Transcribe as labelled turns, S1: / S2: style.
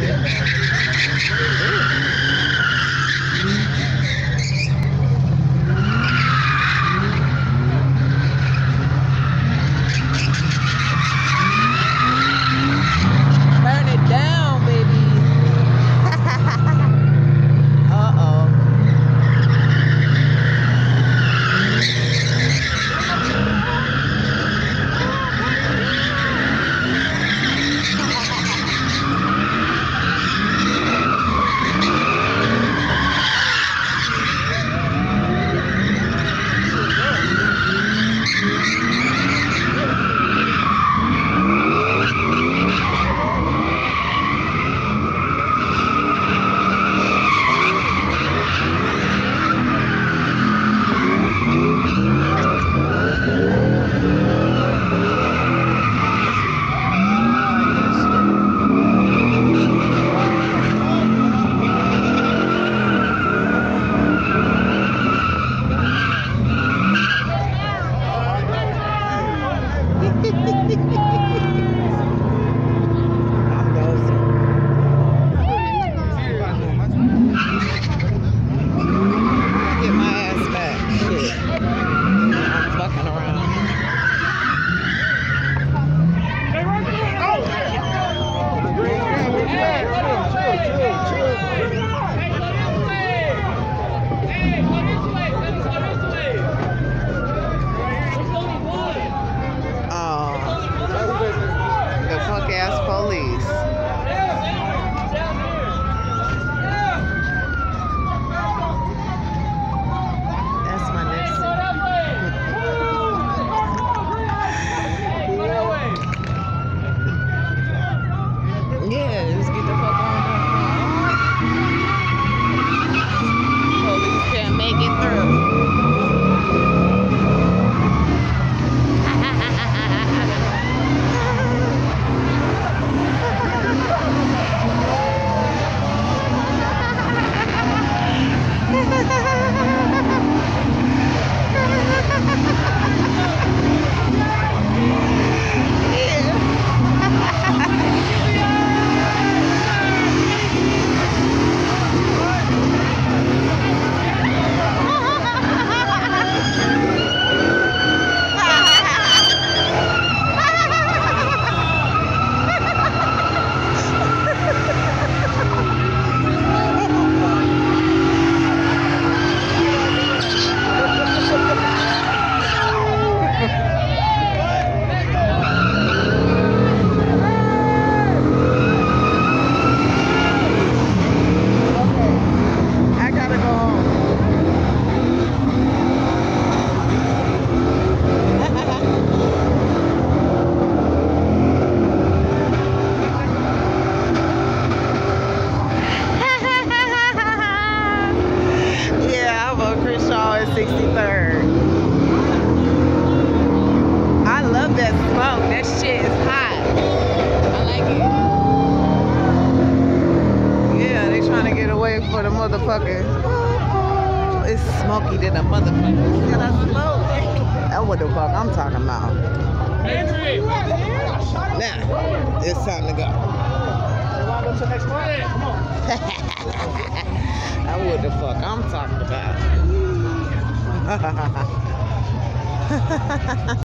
S1: Burn it down, baby. Uh-oh. Police. That's my next yeah, just get the fuck on. Police can't make it through. Crenshaw at 63rd. I love that smoke. That shit is hot. I like it. Yeah, they trying to get away for the motherfucker. It's smoky than a motherfucker. Can I smoke? That's what the fuck I'm talking about. Now, it's time to go. That's what the fuck I'm talking about.